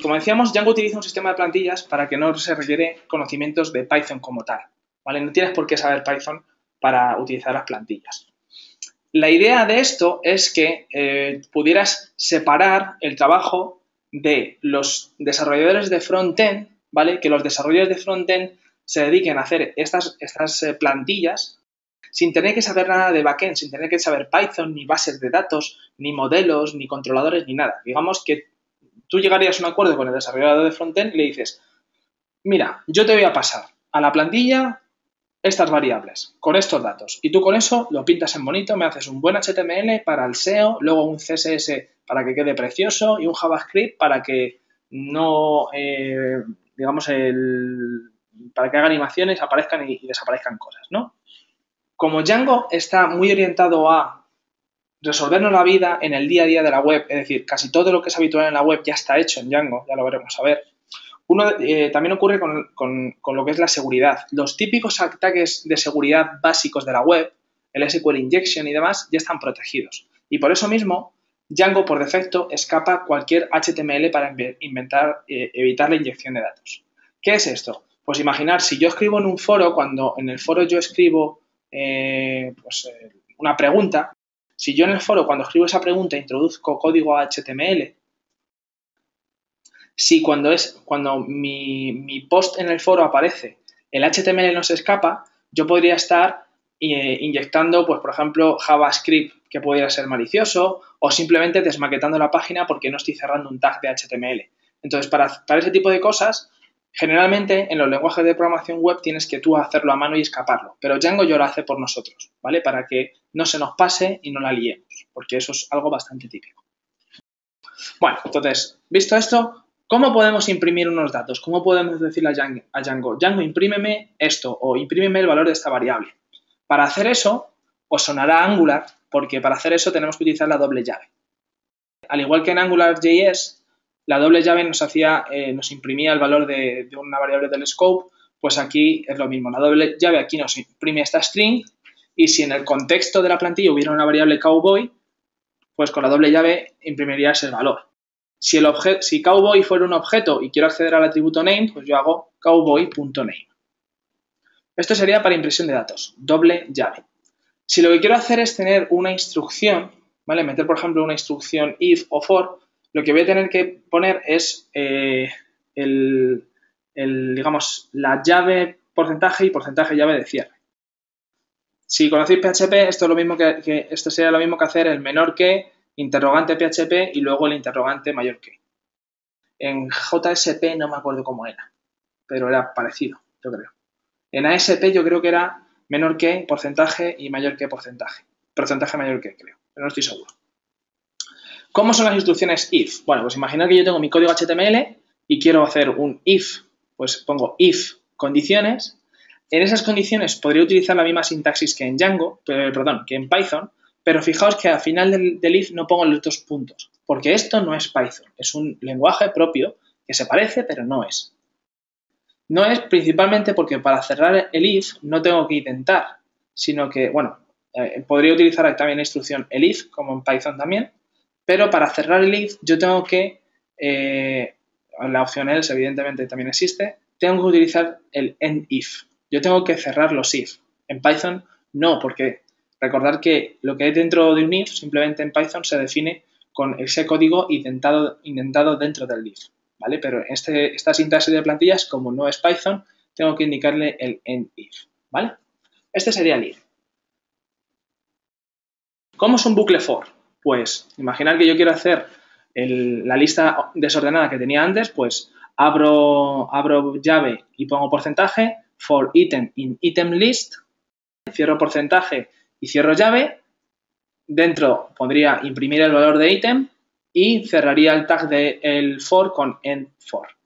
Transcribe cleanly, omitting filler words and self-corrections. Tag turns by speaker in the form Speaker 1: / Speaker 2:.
Speaker 1: como decíamos, Django utiliza un sistema de plantillas para que no se requiere conocimientos de Python como tal, ¿vale? No tienes por qué saber Python para utilizar las plantillas. La idea de esto es que pudieras separar el trabajo de los desarrolladores de frontend, ¿vale? Que los desarrolladores de frontend se dediquen a hacer estas plantillas sin tener que saber nada de backend, sin tener que saber Python, ni bases de datos, ni modelos, ni controladores, ni nada. Digamos que tú llegarías a un acuerdo con el desarrollador de frontend y le dices, mira, yo te voy a pasar a la plantilla estas variables con estos datos y tú con eso lo pintas en bonito, me haces un buen HTML para el SEO, luego un CSS para que quede precioso y un JavaScript para que no, para que haga animaciones, aparezcan y desaparezcan cosas, ¿no? Como Django está muy orientado a resolvernos la vida en el día a día de la web, es decir, casi todo lo que es habitual en la web ya está hecho en Django, ya lo veremos a ver. También ocurre con lo que es la seguridad. Los típicos ataques de seguridad básicos de la web, el SQL injection y demás, ya están protegidos. Y por eso mismo, Django por defecto escapa cualquier HTML para evitar la inyección de datos. ¿Qué es esto? Pues imaginar, si yo escribo en un foro, cuando en el foro yo escribo una pregunta, si yo en el foro cuando escribo esa pregunta introduzco código HTML, si cuando mi post en el foro aparece, el HTML no se escapa, yo podría estar inyectando, pues por ejemplo, JavaScript que pudiera ser malicioso o simplemente desmaquetando la página porque no estoy cerrando un tag de HTML. Entonces, para ese tipo de cosas, generalmente en los lenguajes de programación web tienes que tú hacerlo a mano y escaparlo, pero Django ya lo hace por nosotros, ¿vale? Para que no se nos pase y no la liemos, porque eso es algo bastante típico. Bueno, entonces, visto esto, ¿cómo podemos imprimir unos datos? ¿Cómo podemos decirle a Django, Django, imprímeme esto o imprímeme el valor de esta variable? Para hacer eso, os sonará Angular, porque para hacer eso tenemos que utilizar la doble llave. Al igual que en AngularJS, la doble llave nos imprimía el valor de una variable del scope, pues aquí es lo mismo. La doble llave aquí nos imprime esta string y si en el contexto de la plantilla hubiera una variable cowboy, pues con la doble llave imprimiría ese valor. Si cowboy fuera un objeto y quiero acceder al atributo name, pues yo hago cowboy.name. Esto sería para impresión de datos, doble llave. Si lo que quiero hacer es tener una instrucción, ¿vale? Meter, por ejemplo, una instrucción if o for, lo que voy a tener que poner es digamos, la llave porcentaje y porcentaje llave de cierre. Si conocéis PHP, esto sería lo mismo que hacer el menor que, interrogante PHP y luego el interrogante mayor que. En JSP no me acuerdo cómo era, pero era parecido, yo creo. En ASP yo creo que era menor que, porcentaje y mayor que porcentaje. Porcentaje mayor que, creo, pero no estoy seguro. ¿Cómo son las instrucciones if? Bueno, pues imaginad que yo tengo mi código HTML y quiero hacer un if, pues pongo if condiciones. En esas condiciones podría utilizar la misma sintaxis que en Django, que en Python, pero fijaos que al final del if no pongo los dos puntos, porque esto no es Python, es un lenguaje propio que se parece, pero no es. No es principalmente porque para cerrar el if no tengo que intentar, sino que, bueno, podría utilizar también la instrucción el if, como en Python también, pero para cerrar el if yo tengo que, la opción else evidentemente también existe, tengo que utilizar el end if. Yo tengo que cerrar los if. En Python no, porque recordad que lo que hay dentro de un if simplemente en Python se define con ese código indentado dentro del if, ¿vale? Pero esta sintaxis de plantillas, como no es Python, tengo que indicarle el end if, ¿vale? Este sería el if. ¿Cómo es un bucle for? Pues imaginad que yo quiero hacer la lista desordenada que tenía antes, pues abro llave y pongo porcentaje, for item in item list, cierro porcentaje y cierro llave, dentro pondría imprimir el valor de ítem y cerraría el tag del for con end for.